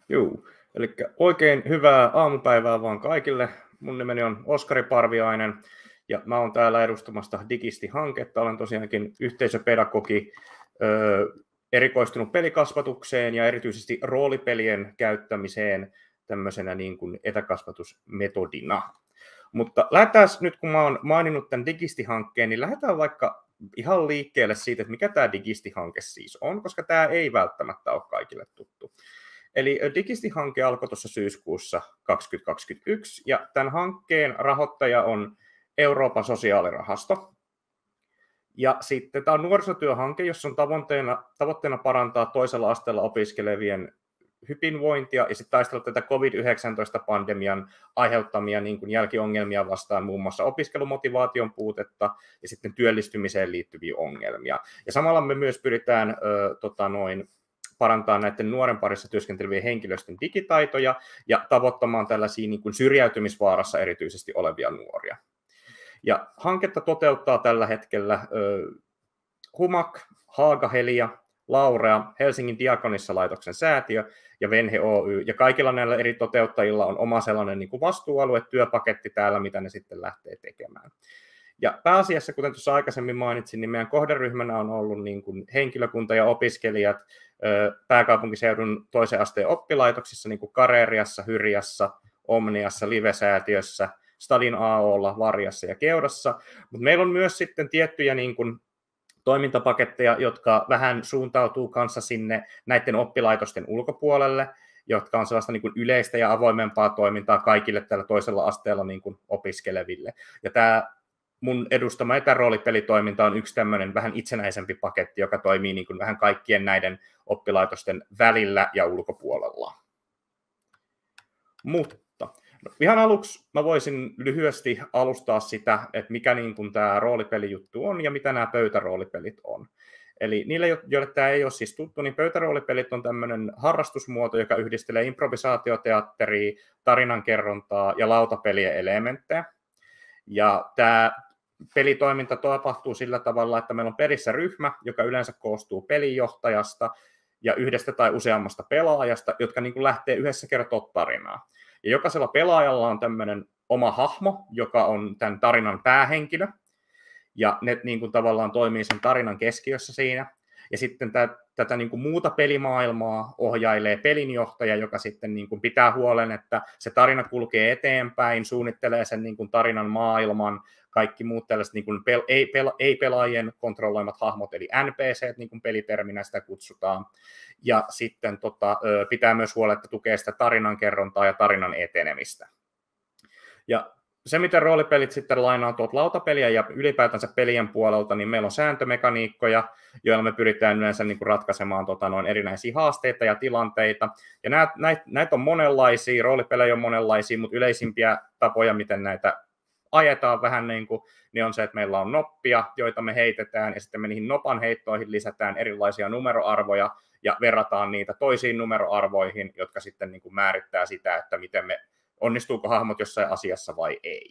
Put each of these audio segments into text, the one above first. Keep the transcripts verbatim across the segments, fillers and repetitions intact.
Juu, eli oikein hyvää aamupäivää vaan kaikille. Mun nimeni on Oskari Parviainen ja mä oon täällä edustamasta Digisti-hanketta. Olen tosiaankin yhteisöpedagogi, öö, erikoistunut pelikasvatukseen ja erityisesti roolipelien käyttämiseen tämmöisenä niin kuin etäkasvatusmetodina. Mutta lähdetään nyt, kun mä oon maininnut tämän Digisti-hankkeen, niin lähdetään vaikka ihan liikkeelle siitä, että mikä tämä Digisti-hanke siis on, koska tämä ei välttämättä ole kaikille tuttu. Eli Digisti-hanke alkoi tuossa syyskuussa kaksituhattakaksikymmentäyksi, ja tämän hankkeen rahoittaja on Euroopan sosiaalirahasto. Ja sitten tämä on nuorisotyöhanke, jossa on tavoitteena, tavoitteena parantaa toisella asteella opiskelevien hyvinvointia ja sitten taistella tätä covid yhdeksäntoista-pandemian aiheuttamia niin kuin jälkiongelmia vastaan, muun muassa opiskelumotivaation puutetta ja sitten työllistymiseen liittyviä ongelmia. Ja samalla me myös pyritään ö, tota noin, parantaa näiden nuoren parissa työskentelevien henkilöstön digitaitoja ja tavoittamaan tällaisia niin kuin syrjäytymisvaarassa erityisesti olevia nuoria. Ja hanketta toteuttaa tällä hetkellä ö, Humak, Haaga-Helia, Laurea, Helsingin Diakonissalaitoksen säätiö ja Venhe Oy. Ja kaikilla näillä eri toteuttajilla on oma sellainen niin kuin vastuualue, työpaketti täällä, mitä ne sitten lähtee tekemään. Ja pääasiassa, kuten tuossa aikaisemmin mainitsin, niin meidän kohderyhmänä on ollut niin kuin henkilökunta ja opiskelijat pääkaupunkiseudun toisen asteen oppilaitoksissa, niin kuin Kareriassa, Hyriassa, Omniassa, Live-säätiössä, Stadin A O:lla, Varjassa ja Keudassa. Mutta meillä on myös sitten tiettyjä niin kuin toimintapaketteja, jotka vähän suuntautuu kanssa sinne näiden oppilaitosten ulkopuolelle, jotka on sellaista niin kuin yleistä ja avoimempaa toimintaa kaikille tällä toisella asteella niin kuin opiskeleville. Ja tämä mun edustama etäroolipelitoiminta on yksi tämmöinen vähän itsenäisempi paketti, joka toimii niin kuin vähän kaikkien näiden oppilaitosten välillä ja ulkopuolella. Mutta no, ihan aluksi mä voisin lyhyesti alustaa sitä, että mikä niin kuin tämä roolipelijuttu on ja mitä nämä pöytäroolipelit on. Eli niille, joille tämä ei ole siis tuttu, niin pöytäroolipelit on tämmöinen harrastusmuoto, joka yhdistelee improvisaatioteatteria, tarinankerrontaa ja lautapelien elementtejä. Ja tämä pelitoiminta tapahtuu sillä tavalla, että meillä on pelissä ryhmä, joka yleensä koostuu pelinjohtajasta ja yhdestä tai useammasta pelaajasta, jotka niin kuin lähtee yhdessä kertoa tarinaa. Ja jokaisella pelaajalla on tämmöinen oma hahmo, joka on tämän tarinan päähenkilö, ja ne niin kuin tavallaan toimii sen tarinan keskiössä siinä. Ja sitten tätä, tätä niin kuin muuta pelimaailmaa ohjailee pelinjohtaja, joka sitten niin kuin pitää huolen, että se tarina kulkee eteenpäin, suunnittelee sen niin kuin tarinan maailman, kaikki muut tällaiset niin kuin pel- ei, pel- ei pelaajien kontrolloimat hahmot, eli N P C, niin kuin peliterminä sitä kutsutaan. Ja sitten tota, pitää myös huolella, että tukee sitä tarinankerrontaa ja tarinan etenemistä. Ja se, miten roolipelit sitten lainaa tuolta lautapeliä ja ylipäätänsä pelien puolelta, niin meillä on sääntömekaniikkoja, joilla me pyritään yleensä niin kuin ratkaisemaan tota, noin erinäisiä haasteita ja tilanteita. Ja näitä, näitä, näitä on monenlaisia, roolipelejä on monenlaisia, mutta yleisimpiä tapoja, miten näitä ajetaan vähän niin kuin, niin on se, että meillä on noppia, joita me heitetään, ja sitten me niihin nopan heittoihin lisätään erilaisia numeroarvoja, ja verrataan niitä toisiin numeroarvoihin, jotka sitten niin kuin määrittää sitä, että miten me onnistuuko hahmot jossain asiassa vai ei.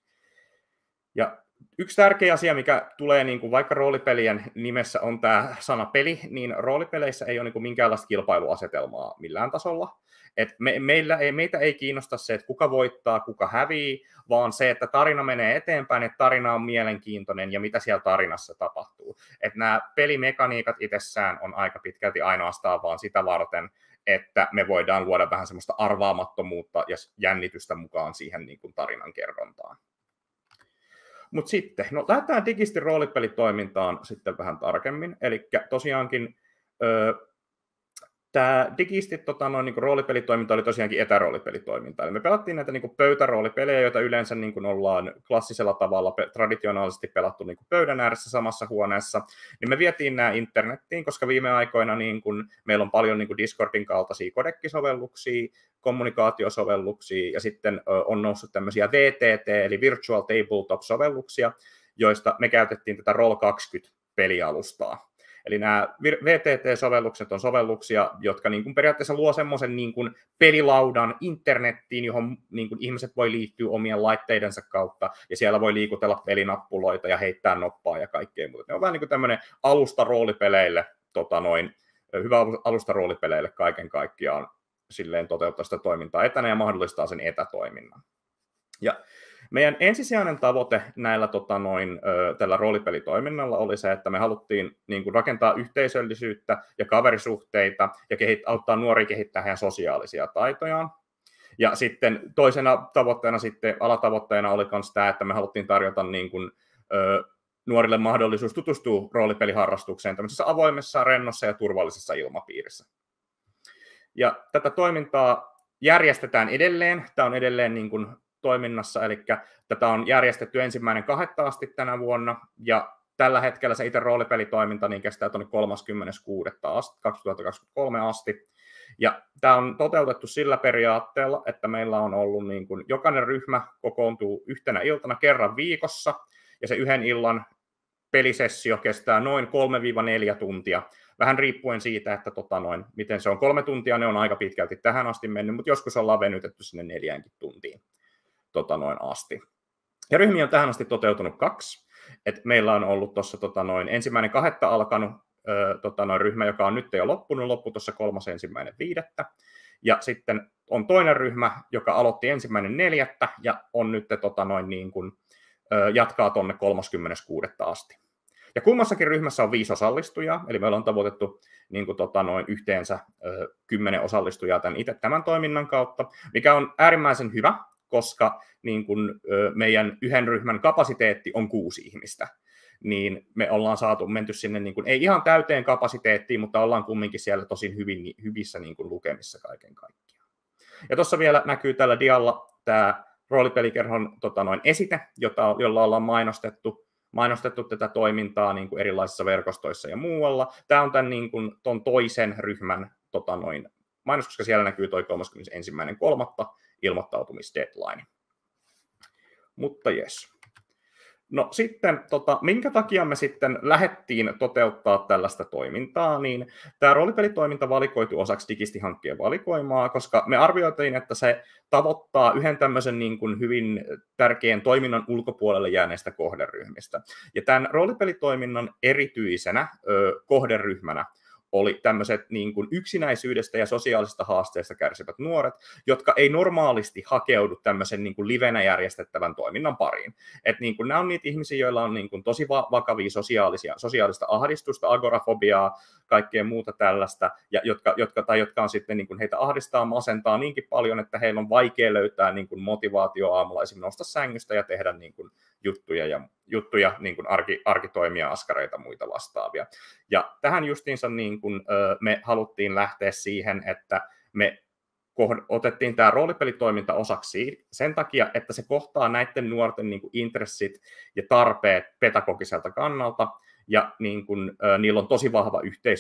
Ja yksi tärkeä asia, mikä tulee niin kuin vaikka roolipelien nimessä on tämä sana peli, niin roolipeleissä ei ole niin kuin minkäänlaista kilpailuasetelmaa millään tasolla. Et me, meillä ei, meitä ei kiinnosta se, että kuka voittaa, kuka hävii, vaan se, että tarina menee eteenpäin, että tarina on mielenkiintoinen ja mitä siellä tarinassa tapahtuu. Että nämä pelimekaniikat itsessään on aika pitkälti ainoastaan vaan sitä varten, että me voidaan luoda vähän semmoista arvaamattomuutta ja jännitystä mukaan siihen niin kuin tarinan kerrontaan. Mutta sitten, no lähdetään Digistin roolipelitoimintaan sitten vähän tarkemmin. Eli tosiaankin ö, tämä Digistin tota, noin, niin roolipelitoiminta oli tosiaankin etäroolipelitoiminta. Eli me pelattiin näitä niin kuin pöytäroolipelejä, joita yleensä niin kuin ollaan klassisella tavalla pe- traditionaalisesti pelattu niin kuin pöydän ääressä samassa huoneessa. Niin me vietiin nämä internettiin, koska viime aikoina niin kuin, meillä on paljon niin kuin Discordin kaltaisia kodekkisovelluksia, kommunikaatiosovelluksia, ja sitten ö, on noussut tämmöisiä V T T, eli Virtual Tabletop-sovelluksia, joista me käytettiin tätä Roll kaksikymmentä-pelialustaa. Eli nämä V T T-sovellukset on sovelluksia, jotka niin kuin periaatteessa luo semmoisen niin kuin pelilaudan internettiin, johon niin kuin ihmiset voi liittyä omien laitteidensa kautta, ja siellä voi liikutella pelinappuloita ja heittää noppaa ja kaikkea muuta. Ne on vähän niin kuin tämmöinen alusta roolipeleille, tota noin, hyvä alusta roolipeleille kaiken kaikkiaan silleen toteuttaa sitä toimintaa etänä ja mahdollistaa sen etätoiminnan. Ja meidän ensisijainen tavoite näillä, tota, noin, tällä roolipelitoiminnalla oli se, että me haluttiin niin kuin, rakentaa yhteisöllisyyttä ja kaverisuhteita ja kehit- auttaa nuoria kehittää heidän sosiaalisia taitojaan. Ja sitten toisena tavoitteena, sitten alatavoitteena oli myös tämä, että me haluttiin tarjota niin kuin, ö, nuorille mahdollisuus tutustua roolipeliharrastukseen tämmöisessä avoimessa, rennossa ja turvallisessa ilmapiirissä. Ja tätä toimintaa järjestetään edelleen. Tämä on edelleen niin kuin toiminnassa, eli tätä on järjestetty ensimmäinen kahdetta asti tänä vuonna, ja tällä hetkellä se itse roolipelitoiminta niin kestää tuonne kolmaskymmenes kuudetta kaksituhattakaksikymmentäkolme asti. Ja tämä on toteutettu sillä periaatteella, että meillä on ollut niin kuin jokainen ryhmä kokoontuu yhtenä iltana kerran viikossa, ja se yhden illan pelisessio kestää noin kolme neljä tuntia, vähän riippuen siitä, että tota noin, miten se on. Kolme tuntia, ne on aika pitkälti tähän asti mennyt, mutta joskus ollaan venytetty sinne neljäänkin tuntiin tota noin asti. Ja ryhmiä on tähän asti toteutunut kaksi. Et meillä on ollut tuossa tota noin ensimmäinen kahdetta alkanut ö, tota noin ryhmä, joka on nyt jo loppunut, loppu tuossa kolmas ensimmäinen viidettä. Ja sitten on toinen ryhmä, joka aloitti ensimmäinen neljättä ja on nyt tota noin niin kuin, ö, jatkaa tuonne kolmaskymmenes kuudetta asti. Ja kummassakin ryhmässä on viisi osallistujaa, eli me ollaan tavoitettu niin kuin, tota, noin yhteensä ö, kymmenen osallistujaa tämän, itse tämän toiminnan kautta, mikä on äärimmäisen hyvä, koska niin kun, ö, meidän yhden ryhmän kapasiteetti on kuusi ihmistä, niin me ollaan saatu menty sinne, niin kun, ei ihan täyteen kapasiteettiin, mutta ollaan kumminkin siellä tosi hyvin, hyvissä niin kun, lukemissa kaiken kaikkiaan. Ja tuossa vielä näkyy tällä dialla tämä roolipelikerhon tota, noin esite, jota, jolla ollaan mainostettu, mainostettu tätä toimintaa niin kuin erilaisissa verkostoissa ja muualla. Tämä on tämän niin kuin, ton toisen ryhmän tota, noin, mainos, koska siellä näkyy toi kolmaskymmenesensimmäinen kolmatta ilmoittautumisdeadline. Mutta jes. No sitten, tota, minkä takia me sitten lähdettiin toteuttaa tällaista toimintaa, niin tämä roolipelitoiminta valikoitui osaksi Digisti-hankkeen valikoimaa, koska me arvioitiin, että se tavoittaa yhden tämmöisen niin kuin hyvin tärkeän toiminnan ulkopuolelle jääneistä kohderyhmistä. Ja tämän roolipelitoiminnan erityisenä ö, kohderyhmänä oli tämmöiset niin kuin yksinäisyydestä ja sosiaalisista haasteista kärsivät nuoret, jotka ei normaalisti hakeudu tämmöisen niin kuin livenä järjestettävän toiminnan pariin. Et niin kuin nämä on niitä ihmisiä, joilla on niin kuin tosi vakavia sosiaalisia, sosiaalista ahdistusta, agorafobiaa, kaikkea muuta tällaista, ja jotka, jotka, tai jotka on sitten, niin kuin heitä ahdistaa, masentaa niinkin paljon, että heillä on vaikea löytää niin kuin motivaatio aamulla esimerkiksi nousta sängystä ja tehdä niin kuin juttuja ja juttuja, niin kuin arki, arkitoimia, askareita, muita vastaavia. Ja tähän justiinsa niin kuin, ö, me haluttiin lähteä siihen, että me otettiin tämä roolipelitoiminta osaksi sen takia, että se kohtaa näiden nuorten niin kuin intressit ja tarpeet pedagogiselta kannalta, ja niin kuin, ö, niillä on tosi vahva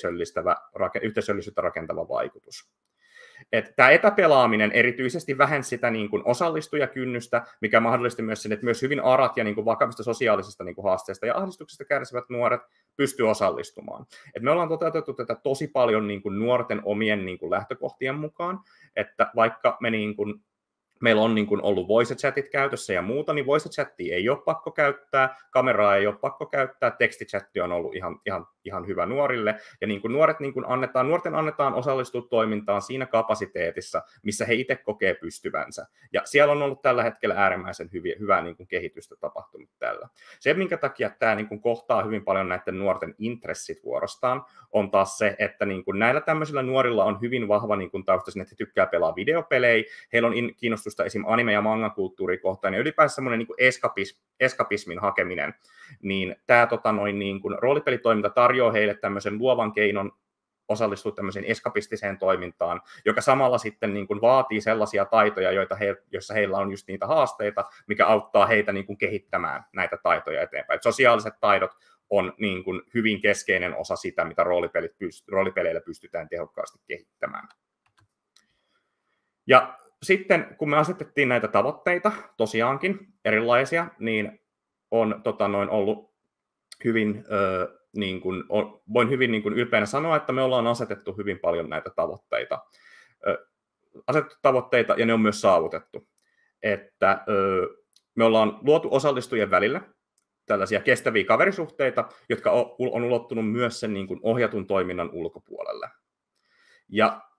yhteisöllisyyttä rakentava vaikutus. Että tämä etäpelaaminen erityisesti vähensi sitä niin kuin osallistujakynnystä, mikä mahdollisti myös sen, että myös hyvin arat ja niin kuin vakavista sosiaalisista niin kuin haasteista ja ahdistuksista kärsivät nuoret pystyvät osallistumaan. Et me ollaan toteutettu tätä tosi paljon niin kuin nuorten omien niin kuin lähtökohtien mukaan, että vaikka me niin kuin meillä on niin kuin ollut voice chatit käytössä ja muuta, niin voice chattia ei ole pakko käyttää, kameraa ei ole pakko käyttää, tekstichatti on ollut ihan, ihan, ihan hyvä nuorille, ja niin kuin nuoret niin kuin annetaan, nuorten annetaan osallistua toimintaan siinä kapasiteetissa, missä he itse kokee pystyvänsä, ja siellä on ollut tällä hetkellä äärimmäisen hyviä, hyvää niin kuin kehitystä tapahtunut tällä. Se, minkä takia tämä niin kuin kohtaa hyvin paljon näiden nuorten intressit vuorostaan, on taas se, että niin kuin näillä tämmöisillä nuorilla on hyvin vahva niin kuin tausta, että he tykkää pelaa videopelejä, heillä on kiinnostus esim. Anime- ja manga-kulttuuria kohtaan, ja ylipäänsä semmoinen niin kuin eskapism, eskapismin hakeminen, niin tämä tota, noin, niin kuin roolipelitoiminta tarjoaa heille tämmöisen luovan keinon osallistua tämmöiseen eskapistiseen toimintaan, joka samalla sitten niin kuin vaatii sellaisia taitoja, joita he, joissa heillä on just niitä haasteita, mikä auttaa heitä niin kuin kehittämään näitä taitoja eteenpäin. Et sosiaaliset taidot on niin kuin hyvin keskeinen osa sitä, mitä roolipelit pyst- roolipeleillä pystytään tehokkaasti kehittämään. Ja sitten kun me asetettiin näitä tavoitteita, tosiaankin erilaisia, niin on tota, noin ollut hyvin, ö, niin kuin, on, voin hyvin niin kuin ylpeänä sanoa, että me ollaan asetettu hyvin paljon näitä tavoitteita. Ö, asetettu tavoitteita ja ne on myös saavutettu. Että ö, me ollaan luotu osallistujien välillä tällaisia kestäviä kaverisuhteita, jotka on, on ulottunut myös sen niin kuin ohjatun toiminnan ulkopuolelle. Ja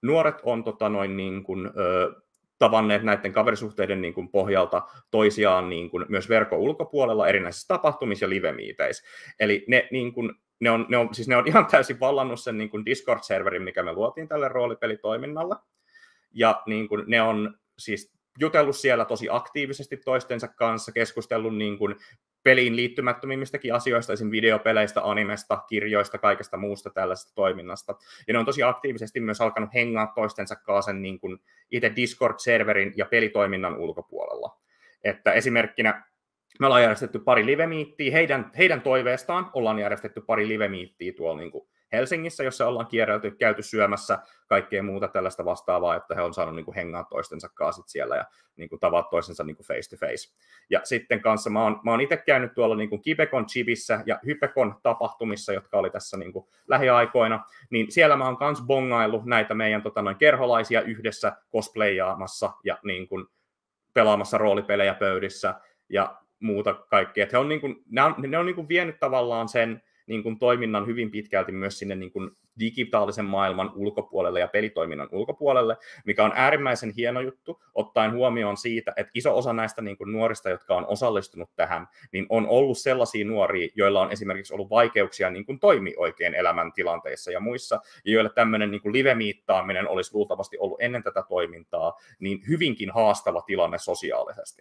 nuoret on tota, noin, niin kuin, ö, tavanneet näiden kaverisuhteiden niin kuin, pohjalta toisiaan niin kuin, myös verkon ulkopuolella erinäisissä tapahtumissa ja live-miiteissä. Eli ne, niin kuin, ne, on, ne, on, siis ne on ihan täysin vallannut sen niin kuin Discord-serverin, mikä me luotiin tälle roolipelitoiminnalle. Ja niin kuin, ne on siis jutellut siellä tosi aktiivisesti toistensa kanssa, keskustellut niin kuin peliin liittymättömimmistäkin asioista, esimerkiksi videopeleistä, animesta, kirjoista, kaikesta muusta tällaisesta toiminnasta. Ja ne on tosi aktiivisesti myös alkanut hengaa toistensa kanssa sen niin kuin itse Discord-serverin ja pelitoiminnan ulkopuolella. Että esimerkkinä me ollaan järjestetty pari live-miittiä, heidän, heidän toiveestaan ollaan järjestetty pari live-miittiä tuolla niin kuin Helsingissä, jossa ollaan kierrelty, käyty syömässä kaikkea muuta tällaista vastaavaa, että he on saanut niin kuin hengaa toistensa kanssa siellä ja niin kuin tavata toisensa niin kuin face to face. Ja sitten kanssa mä oon, mä oon itse käynyt tuolla niin kuin Kibekon Chibissä ja Hypekon tapahtumissa, jotka oli tässä niin kuin lähiaikoina, niin siellä mä oon kans bongaillut näitä meidän tota, noin kerholaisia yhdessä cosplayaamassa ja niin kuin pelaamassa roolipelejä pöydissä ja muuta kaikkea. Että he on, niin kuin, ne on, ne on niin kuin vienyt tavallaan sen niin kuin toiminnan hyvin pitkälti myös sinne niin kuin digitaalisen maailman ulkopuolelle ja pelitoiminnan ulkopuolelle, mikä on äärimmäisen hieno juttu, ottaen huomioon siitä, että iso osa näistä niin kuin nuorista, jotka on osallistunut tähän, niin on ollut sellaisia nuoria, joilla on esimerkiksi ollut vaikeuksia niin kuin toimia oikein elämäntilanteissa ja muissa, ja joille tämmöinen niin kuin live-miittaaminen olisi luultavasti ollut ennen tätä toimintaa niin hyvinkin haastava tilanne sosiaalisesti.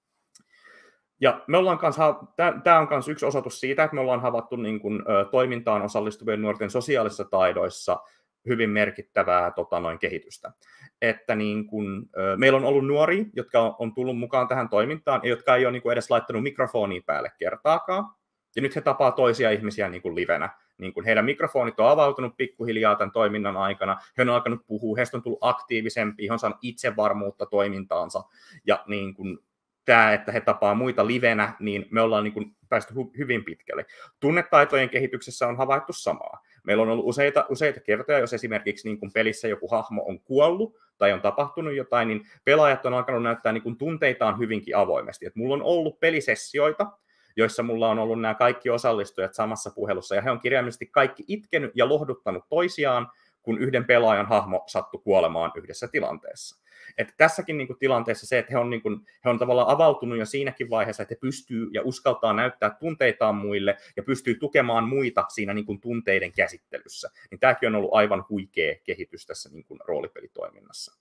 Ja me ollaan kanssa, tämä on myös yksi osoitus siitä, että me ollaan havaittu niin kuin, ö, toimintaan osallistuvien nuorten sosiaalisissa taidoissa hyvin merkittävää tota, noin kehitystä. Että niin kuin, ö, meillä on ollut nuoria, jotka on, on tullut mukaan tähän toimintaan, ja jotka ei ole niin kuin edes laittanut mikrofonia päälle kertaakaan. Ja nyt he tapaa toisia ihmisiä niin kuin livenä. Niin kuin heidän mikrofonit on avautunut pikkuhiljaa tämän toiminnan aikana, he on alkanut puhua, heistä on tullut aktiivisempia, he on saanut itsevarmuutta toimintaansa, ja niin kuin, tämä, että he tapaa muita livenä, niin me ollaan niin kuin päästy hu- hyvin pitkälle. Tunnetaitojen kehityksessä on havaittu samaa. Meillä on ollut useita, useita kertoja, jos esimerkiksi niin kuin pelissä joku hahmo on kuollut tai on tapahtunut jotain, niin pelaajat on alkanut näyttää niin kuin tunteitaan hyvinkin avoimesti. Et mulla on ollut pelisessioita, joissa mulla on ollut nämä kaikki osallistujat samassa puhelussa, ja he on kirjaimellisesti kaikki itkenyt ja lohduttanut toisiaan, kun yhden pelaajan hahmo sattui kuolemaan yhdessä tilanteessa. Että tässäkin niin kuin, tilanteessa se, että he on, niin kuin, he on tavallaan avautunut jo siinäkin vaiheessa, että he pystyy ja uskaltaa näyttää tunteitaan muille ja pystyy tukemaan muita siinä niin kuin, tunteiden käsittelyssä. Niin tämäkin on ollut aivan huikea kehitys tässä niin kuin, roolipelitoiminnassa.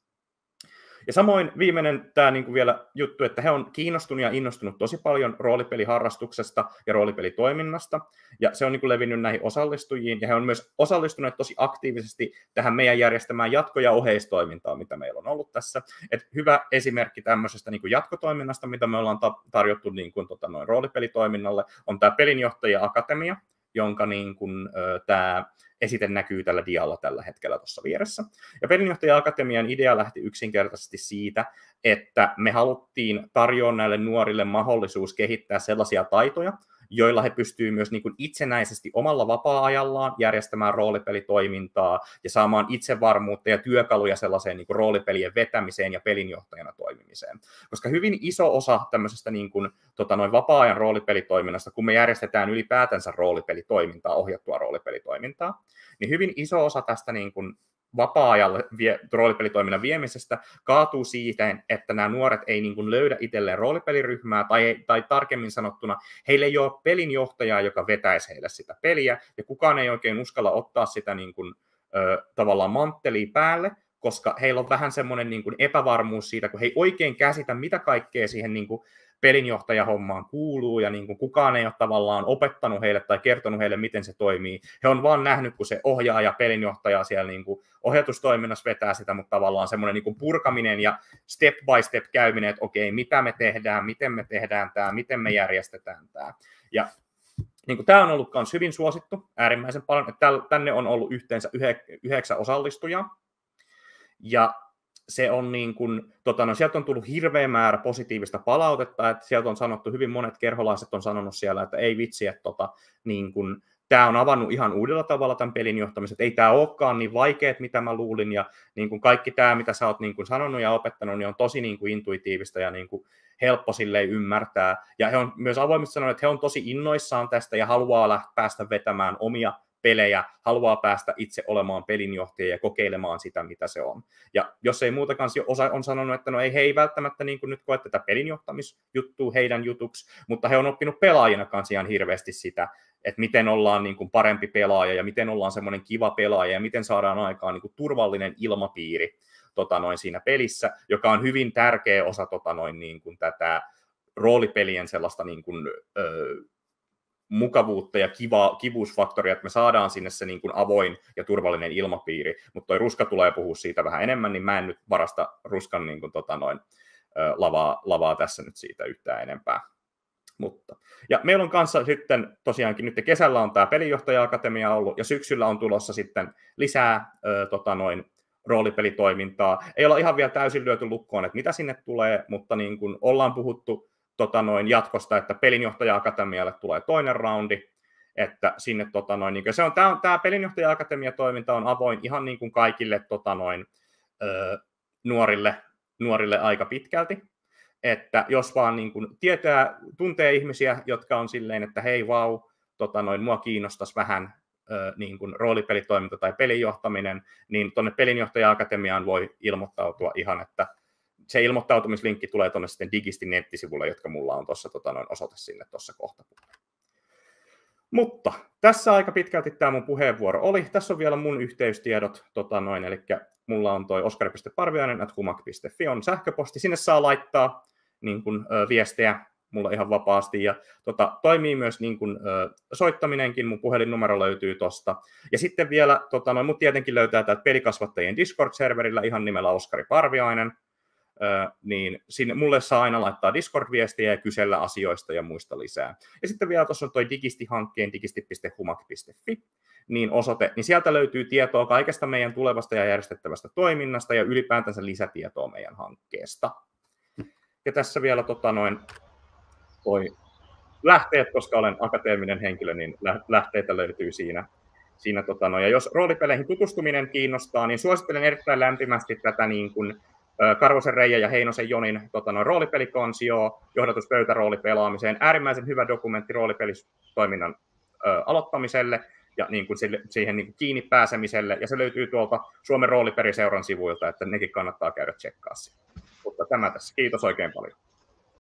Ja samoin viimeinen tämä niin kuin vielä juttu, että he on kiinnostunut ja innostunut tosi paljon roolipeliharrastuksesta ja roolipelitoiminnasta, ja se on niin kuin levinnyt näihin osallistujiin, ja he on myös osallistuneet tosi aktiivisesti tähän meidän järjestämään jatko- ja oheistoimintaan, mitä meillä on ollut tässä. Et hyvä esimerkki tämmöisestä niin kuin jatkotoiminnasta, mitä me ollaan tarjottu niin kuin, tota, noin roolipelitoiminnalle, on tämä Pelinjohtaja Akatemia, jonka niin kuin, ö, tämä esite näkyy tällä dialla tällä hetkellä tuossa vieressä. Ja Pelinjohtaja Akatemian idea lähti yksinkertaisesti siitä, että me haluttiin tarjoa näille nuorille mahdollisuus kehittää sellaisia taitoja, joilla he pystyvät myös niin kuin itsenäisesti omalla vapaa-ajallaan järjestämään roolipelitoimintaa ja saamaan itsevarmuutta ja työkaluja sellaiseen niin kuin roolipelien vetämiseen ja pelinjohtajana toimimiseen. Koska hyvin iso osa tämmöisestä niin kuin, tota, noin vapaa-ajan roolipelitoiminnasta, kun me järjestetään ylipäätänsä roolipelitoimintaa, ohjattua roolipelitoimintaa, niin hyvin iso osa tästä niin kuin vapaa-ajalle vie, roolipelitoiminnan viemisestä kaatuu siitä, että nämä nuoret ei niin kuin löydä itselleen roolipeliryhmää, tai, tai tarkemmin sanottuna, heillä ei ole pelinjohtajaa, joka vetäisi heille sitä peliä, ja kukaan ei oikein uskalla ottaa sitä niin kuin, ö, tavallaan manttelia päälle, koska heillä on vähän semmoinen niin kuin epävarmuus siitä, kun he ei oikein käsitä, mitä kaikkea siihen niin kuin pelinjohtajahommaan kuuluu, ja niin kuin kukaan ei ole tavallaan opettanut heille tai kertonut heille, miten se toimii. He on vaan nähnyt, kun se ohjaaja, pelinjohtaja siellä niin kuin ohjatustoiminnassa vetää sitä, mutta tavallaan semmoinen niin kuin purkaminen ja step by step käyminen, että okei, mitä me tehdään, miten me tehdään tämä, miten me järjestetään tämä. Ja niin kuin tämä on ollut myös hyvin suosittu, äärimmäisen paljon, että tänne on ollut yhteensä yhdeksän osallistujaa, ja se on niin kuin, tota, no, sieltä on tullut hirveä määrä positiivista palautetta, että sieltä on sanottu, hyvin monet kerholaiset on sanonut siellä, että ei vitsi, että tota, niin kuin, tämä on avannut ihan uudella tavalla tämän pelin johtamisen, että ei tämä olekaan niin vaikeat, mitä mä luulin, ja niin kuin kaikki tämä, mitä sä oot niin kuin sanonut ja opettanut, niin on tosi niin kuin intuitiivista ja niin kuin helppo silleen ymmärtää, ja he on myös avoimesti sanonut, että he on tosi innoissaan tästä ja haluaa lähteä päästä vetämään omia pelejä, haluaa päästä itse olemaan pelinjohtaja ja kokeilemaan sitä, mitä se on. Ja jos ei muutakaan, osa on sanonut, että no ei, he ei välttämättä niin kuin nyt koe tätä pelinjohtamisjuttua heidän jutuksi, mutta he on oppinut pelaajina kanssa ihan hirveästi sitä, että miten ollaan niin kuin parempi pelaaja ja miten ollaan semmoinen kiva pelaaja ja miten saadaan aikaan niin kuin turvallinen ilmapiiri tota noin, siinä pelissä, joka on hyvin tärkeä osa tota noin, niin kuin tätä roolipelien sellaista niin kuin, ö, mukavuutta ja kiva, kivuusfaktoria, että me saadaan sinne se niin kuin avoin ja turvallinen ilmapiiri, mutta toi Ruska tulee puhua siitä vähän enemmän, niin mä en nyt varasta Ruskan niin kuin, tota noin, ö, lavaa, lavaa tässä nyt siitä yhtään enempää. Mutta. Ja meillä on kanssa sitten tosiaankin nyt kesällä on tämä Pelinjohtaja-akatemia ollut, ja syksyllä on tulossa sitten lisää ö, tota noin, roolipelitoimintaa. Ei olla ihan vielä täysin lyöty lukkoon, että mitä sinne tulee, mutta niin kuin ollaan puhuttu tota noin, jatkosta, että Pelinjohtaja-akatemialle tulee toinen roundi, että sinne tota noin, niin se on, tämä, tämä Pelinjohtaja-akatemia-toiminta on avoin ihan niin kuin kaikille tota noin, ö, nuorille, nuorille aika pitkälti. Että jos vaan niin kuin tietää, tuntee ihmisiä, jotka on silleen, että hei vau, tota noin, mua kiinnostaisi vähän ö, niin kuin roolipelitoiminta tai pelinjohtaminen, niin tuonne Pelinjohtaja-akatemiaan voi ilmoittautua ihan, että se ilmoittautumislinkki tulee tuonne sitten Digistin nettisivulle, jotka mulla on tuossa tota noin, osoite sinne tuossa kohta. Mutta tässä aika pitkälti tämä mun puheenvuoro oli. Tässä on vielä mun yhteystiedot, tota noin, eli mulla on toi oskari piste parviainen ät humak piste fi on sähköposti. Sinne saa laittaa niin kun, ö, viestejä mulla ihan vapaasti. Ja tota, toimii myös niin kun, ö, soittaminenkin, mun puhelinnumero löytyy tosta. Ja sitten vielä, tota noin, mut tietenkin löytää täältä Pelikasvattajien Discord-serverillä ihan nimellä Oskari Parviainen. Ö, niin sinne mulle saa aina laittaa Discord-viestiä ja kysellä asioista ja muista lisää. Ja sitten vielä tuossa on toi Digisti-hankkeen digisti piste humak piste fi niin osoite, niin sieltä löytyy tietoa kaikesta meidän tulevasta ja järjestettävästä toiminnasta ja ylipäätänsä lisätietoa meidän hankkeesta. Ja tässä vielä tota noin, toi lähteet, koska olen akateeminen henkilö, niin lähteitä löytyy siinä. siinä tota noin. Ja jos roolipeleihin tutustuminen kiinnostaa, niin suosittelen erittäin lämpimästi tätä niin kuin Karvosen Reija ja Heinosen Jonin tota noin, roolipelikansio, johdatus pöytäroolipelaamiseen, äärimmäisen hyvä dokumentti roolipelitoiminnan ö, aloittamiselle ja niin kuin sille, siihen niin kuin kiinni pääsemiselle, ja se löytyy tuolta Suomen roolipeliseuran sivuilta, että nekin kannattaa käydä tsekkaa. Mutta tämä tässä. Kiitos oikein paljon.